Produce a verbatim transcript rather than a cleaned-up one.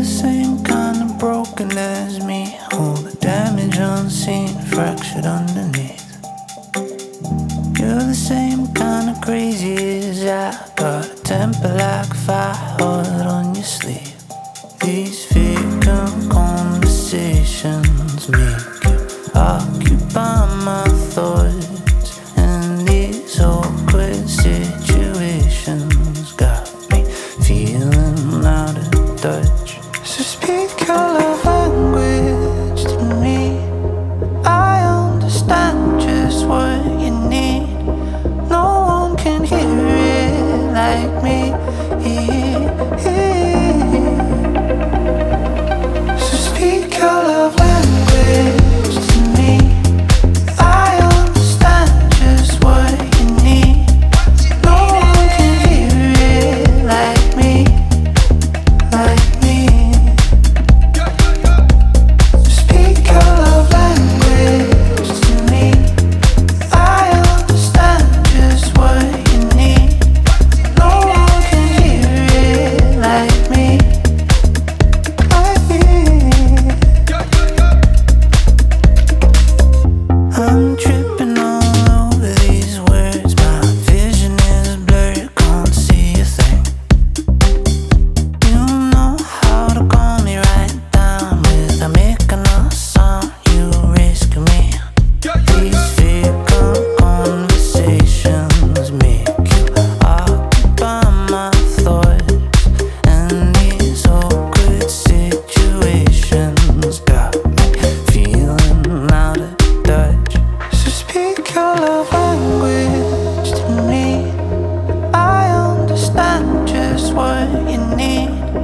the same kind of broken as me, all the damage unseen, fractured underneath. You're the same kind of crazy as I, got a temper like a fire hot on your sleeve. These vacant conversations make you occupy my thoughts, and these awkward situations got me feeling out of touch. So speak your love language to me. I understand just what you need. No one can hear it like me. So speak your love language to me. I understand just what you need. No one can hear it like me, like me. So speak your love language to me. I understand just what you need. No one can hear it like me, like me. I'm tripping all over these words. My vision is blurred, can't see a thing. You know how to calm me right down without making a sound. You risk me. These vacant conversations make you occupy my thoughts, and these awkward situations got me feeling out of touch. So speak your love language to me. I understand just what you need.